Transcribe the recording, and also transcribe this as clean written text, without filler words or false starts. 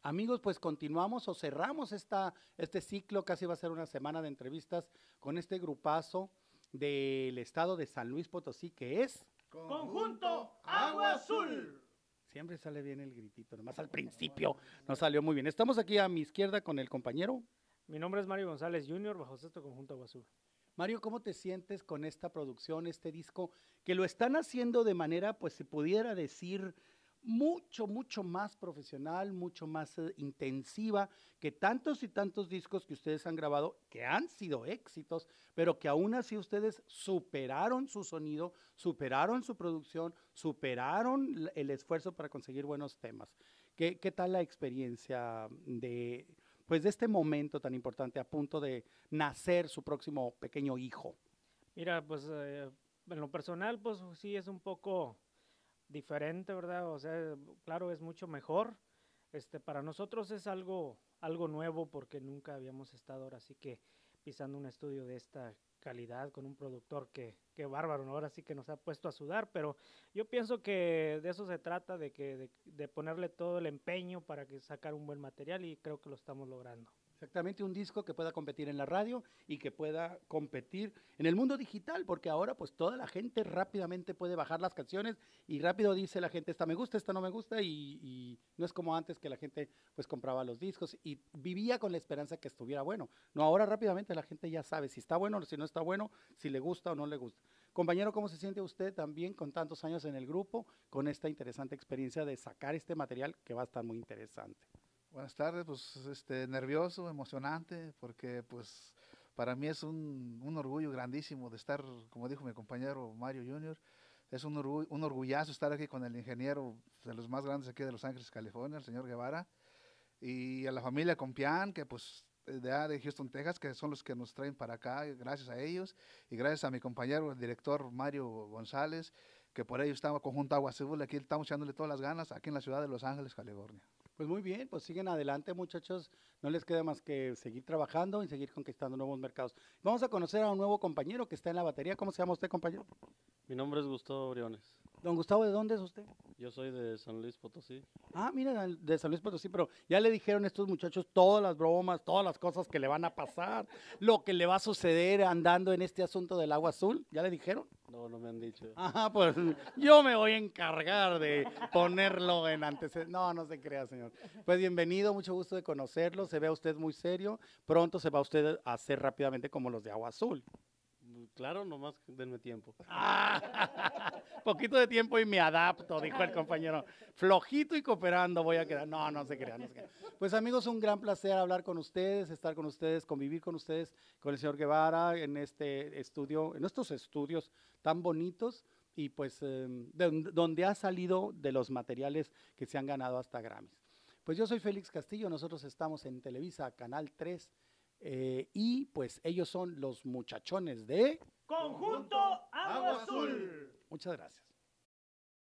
Amigos, pues continuamos o cerramos este ciclo, casi va a ser una semana de entrevistas con este grupazo del estado de San Luis Potosí, que es Conjunto Agua Azul. Siempre sale bien el gritito, nomás al principio no salió muy bien. Estamos aquí a mi izquierda con el compañero. Mi nombre es Mario González Jr., bajo sexto Conjunto Agua Azul. Mario, ¿cómo te sientes con esta producción, este disco, que lo están haciendo de manera, pues se pudiera decir, mucho más profesional, mucho más intensiva que tantos y tantos discos que ustedes han grabado, que han sido éxitos, pero que aún así ustedes superaron su sonido, superaron su producción, superaron el esfuerzo para conseguir buenos temas? ¿Qué tal la experiencia pues de este momento tan importante a punto de nacer su próximo pequeño hijo? Mira, pues en lo personal, pues sí es un poco diferente, ¿verdad? O sea, claro, es mucho mejor. Para nosotros es algo nuevo porque nunca habíamos estado ahora sí que pisando un estudio de esta calidad con un productor que bárbaro, ¿no? Ahora sí que nos ha puesto a sudar, pero yo pienso que de eso se trata, de ponerle todo el empeño para que sacar un buen material y creo que lo estamos logrando. Exactamente, un disco que pueda competir en la radio y que pueda competir en el mundo digital, porque ahora pues toda la gente rápidamente puede bajar las canciones y rápido dice la gente, esta me gusta, esta no me gusta, y no es como antes que la gente pues compraba los discos y vivía con la esperanza que estuviera bueno. No, ahora rápidamente la gente ya sabe si está bueno o si no está bueno, si le gusta o no le gusta. Compañero, ¿cómo se siente usted también con tantos años en el grupo, con esta interesante experiencia de sacar este material que va a estar muy interesante? Buenas tardes, pues nervioso, emocionante, porque pues para mí es un orgullo grandísimo de estar, como dijo mi compañero Mario Junior, es un orgullazo estar aquí con el ingeniero de los más grandes aquí de Los Ángeles, California, el señor Guevara, y a la familia Compián, que pues de Houston, Texas, que son los que nos traen para acá, gracias a ellos, y gracias a mi compañero, el director Mario González, que por ello estamos conjunto Agua Azul, aquí estamos echándole todas las ganas, aquí en la ciudad de Los Ángeles, California. Pues muy bien, pues siguen adelante muchachos, no les queda más que seguir trabajando y seguir conquistando nuevos mercados. Vamos a conocer a un nuevo compañero que está en la batería. ¿Cómo se llama usted, compañero? Mi nombre es Gustavo Briones. Don Gustavo, ¿de dónde es usted? Yo soy de San Luis Potosí. Ah, mira, de San Luis Potosí, pero ya le dijeron a estos muchachos todas las bromas, todas las cosas que le van a pasar, lo que le va a suceder andando en este asunto del agua azul, ¿ya le dijeron? No, no me han dicho. Ajá, pues yo me voy a encargar de ponerlo en antecedentes. No, no se crea, señor. Pues bienvenido, mucho gusto de conocerlo. Se ve a usted muy serio. Pronto se va usted a hacer rápidamente como los de Agua Azul. Claro, nomás denme tiempo. Poquito de tiempo y me adapto, dijo el compañero. Flojito y cooperando voy a quedar. No, no se crea, no se crea. Pues amigos, un gran placer hablar con ustedes, estar con ustedes, convivir con ustedes, con el señor Guevara en este estudio, en estos estudios tan bonitos y pues donde ha salido de los materiales que se han ganado hasta Grammys. Pues yo soy Félix Castillo, nosotros estamos en Televisa, Canal 3, y pues ellos son los muchachones de Conjunto Agua Azul. Muchas gracias.